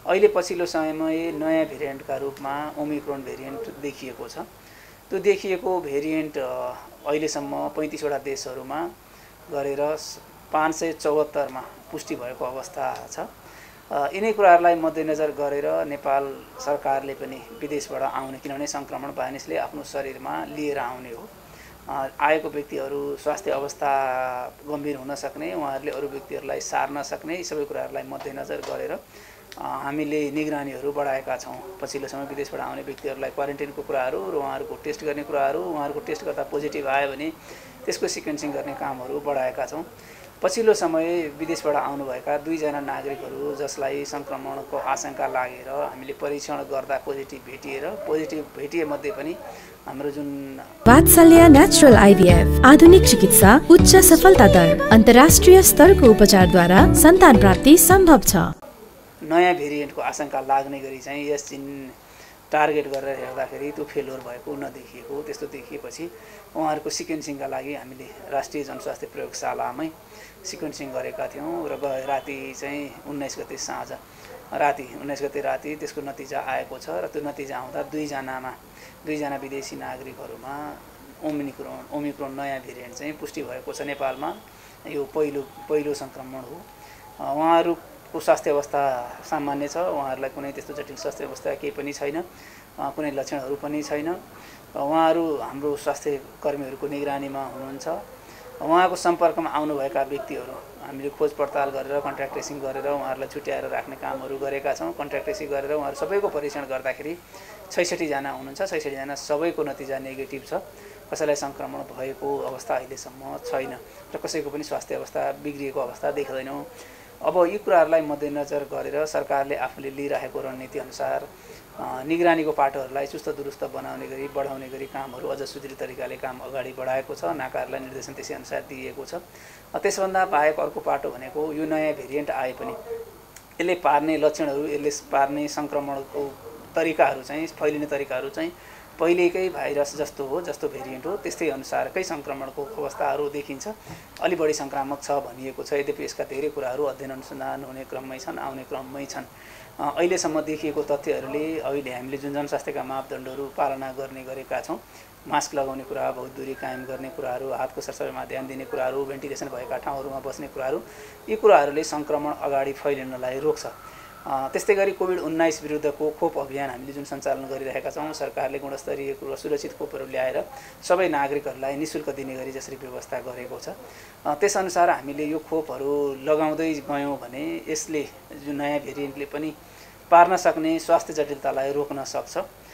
अहिले पछिल्लो समयमा नयाँ भेरिएन्टका रूपमा ओमिक्रोन भेरिएन्ट देखिएको छ। त्यो देखिएको भेरिएन्ट अहिलेसम्म 35 वटा देशहरूमा गरेर 574 मा पुष्टि भएको अवस्था छ। यिनै कुराहरूलाई मध्यनजर गरेर नेपाल सरकारले पनि विदेशबाट आउने, किनभने सङ्क्रमण मानिसले आफ्नो शरीरमा लिएर आउने हो, आएको व्यक्तिहरू स्वास्थ्य अवस्था गम्भीर हुन सक्ने, उहाँहरूले अरू व्यक्तिहरूलाई सार्न सक्ने, यी सबै कुराहरूलाई मध्यनजर गरेर हामीले निगरानीहरू बढाएका छौँ। पछिल्लो समय विदेशबाट आउने व्यक्तिहरूलाई क्वारेन्टाइनको कुराहरू र उहाँहरूको टेस्ट गर्ने कुराहरू, उहाँहरूको टेस्ट गर्दा पोजिटिभ आयो भने त्यसको सिक्वेन्सिङ गर्ने कामहरू बढाएका छौँ। पछिल्लो समय विदेशबाट आउनुभएका 2 जना नागरिकहरू जसलाई सङ्क्रमणको आशंका लागेर हामीले परीक्षण गर्दा पोजिटिभ भेटिए मध्ये पनि हाम्रो जुन वात्सल्य नेचुरल आइभीएफ आधुनिक चिकित्सा, उच्च सफलता दर, अन्तर्राष्ट्रिय स्तरको उपचारद्वारा सन्तान प्राप्ति सम्भव छ। नयाँ भेरिएन्टको आशंका लाग्ने गरी चाहिँ यस जिन टार्गेट गरेर हेर्दाखेरि त्यो फेलोर भएको नदेखिएको, त्यस्तो देखिएपछि उहाँहरूको सिक्वेन्सिङका लागि हामीले राष्ट्रिय जनस्वास्थ्य प्रयोगशालामै सिक्वेन्सिङ गरेका थियौँ र राति चाहिँ 19 गते साँझ राति 19 गते राति त्यसको नतिजा आएको छ र त्यो नतिजा आउँदा 2 जना विदेशी नागरिकहरूमा ओमिक्रोन नयाँ भेरिएन्ट चाहिँ पुष्टि भएको छ। नेपालमा यो पहिलो सङ्क्रमण हो। उहाँहरूको स्वास्थ्य अवस्था सामान्य छ, उहाँहरूलाई कुनै त्यस्तो जटिल स्वास्थ्य अवस्था केही पनि छैन, कुनै लक्षणहरू पनि छैन। उहाँहरू हाम्रो स्वास्थ्य कर्मीहरूको निगरानीमा हुनुहुन्छ। उहाँको सम्पर्कमा आउनुभएका व्यक्तिहरू हामीले खोज पडताल गरेर कन्ट्याक्ट ट्रेसिङ गरेर उहाँहरूलाई छुट्याएर राख्ने कामहरू गरेका छौँ। कन्ट्याक्ट ट्रेसिङ गरेर उहाँहरू सबैको परीक्षण गर्दाखेरि 66 जना हुनुहुन्छ। 66 जना सबैको नतिजा नेगेटिभ छ। कसैलाई सङ्क्रमण भएको अवस्था अहिलेसम्म छैन र कसैको पनि स्वास्थ्य अवस्था बिग्रिएको अवस्था देख्दैनौँ। अब यी कुराहरूलाई मध्यनजर गरेर सरकारले आफूले लिइरहेको रणनीति अनुसार निगरानीको पाटोहरूलाई चुस्त दुरुस्त बढाउने गरी कामहरू अझ सुदृढ तरिकाले काम अगाडि बढाएको छ। नाकाहरूलाई निर्देशन त्यसै अनुसार दिएको छ। त्यसभन्दा बाहेक अर्को पाटो भनेको यो नयाँ भेरिएन्ट आए पनि यसले पार्ने लक्षणहरू, यसले पार्ने सङ्क्रमणको तरिकाहरू चाहिँ, फैलिने तरिकाहरू चाहिँ पहिलेकै भाइरस जस्तो हो, जस्तो भेरिएन्ट हो त्यस्तै अनुसारकै सङ्क्रमणको अवस्थाहरू देखिन्छ। अलि बढी सङ्क्रामक छ भनिएको छ। यद्यपि यसका धेरै कुराहरू अध्ययन अनुसन्धान हुने क्रममै छन्, आउने क्रममै छन्। अहिलेसम्म देखिएको तथ्यहरूले अहिले हामीले जुन जनस्वास्थ्यका मापदण्डहरू पालना गर्ने गरेका छौँ, मास्क लगाउने कुरा, बहुत दूरी कायम गर्ने कुराहरू, हातको सरसफाइमा ध्यान दिने कुराहरू, भेन्टिलेसन भएका ठाउँहरूमा बस्ने कुराहरू, यी कुराहरूले सङ्क्रमण अगाडि फैलिनलाई रोक्छ। त्यस्तै गरी कोभिड-19 विरुद्धको खोप अभियान हामीले जुन सञ्चालन गरिरहेका छौँ, सरकारले गुणस्तरीय र सुरक्षित खोपहरू ल्याएर सबै नागरिकहरूलाई निःशुल्क दिने गरी जसरी व्यवस्था गरेको छ, त्यसअनुसार हामीले यो खोपहरू लगाउँदै गयौँ भने यसले जुन नयाँ भेरिएन्टले पनि पार्न सक्ने स्वास्थ्य जटिलतालाई रोक्न सक्छ।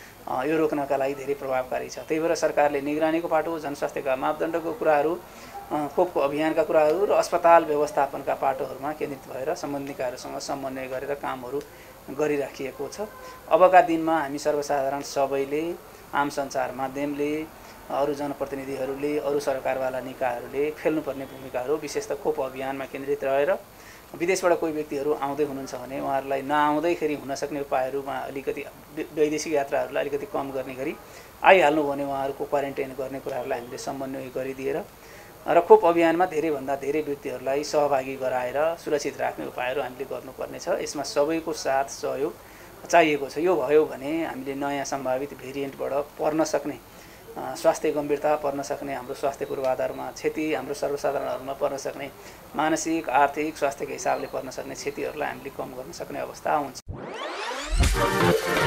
यो रोक्नका लागि धेरै प्रभावकारी छ। त्यही भएर सरकारले निगरानीको पाटो, जनस्वास्थ्यका मापदण्डको कुराहरू, खोपको अभियानका कुराहरू र अस्पताल व्यवस्थापनका पाटोहरूमा केन्द्रित भएर सम्बन्धितहरूसँग समन्वय गरेर कामहरू गरिराखिएको छ। अबका दिनमा हामी सर्वसाधारण सबैले, आम सञ्चार माध्यमले, अरू जनप्रतिनिधिहरूले, अरू सरकारवाला निकायहरूले खेल्नुपर्ने भूमिकाहरू विशेष त खोप अभियानमा केन्द्रित रहेर विदेशबाट कोही व्यक्तिहरू आउँदै हुनुहुन्छ भने उहाँहरूलाई नआउँदैखेरि हुन सक्ने उपायहरूमा अलिकति वैदेशिक यात्राहरूलाई अलिकति कम गर्ने गरी आइहाल्नु भने उहाँहरूको क्वारेन्टाइन गर्ने कुराहरूलाई हामीले समन्वय गरिदिएर र खोप अभियानमा धेरैभन्दा धेरै व्यक्तिहरूलाई सहभागी गराएर सुरक्षित राख्ने उपायहरू हामीले गर्नुपर्नेछ। यसमा सबैको साथ सहयोग चाहिएको छ। यो भयो भने हामीले नयाँ सम्भावित भेरिएन्टबाट पर्न सक्ने स्वास्थ्य गम्भीरता पर्न सक्ने, हाम्रो स्वास्थ्य पूर्वाधारमा क्षति, हाम्रो सर्वसाधारणहरूमा पर्न सक्ने मानसिक, आर्थिक, स्वास्थ्यको हिसाबले पर्न सक्ने क्षतिहरूलाई हामीले कम गर्न सक्ने अवस्था हुन्छ।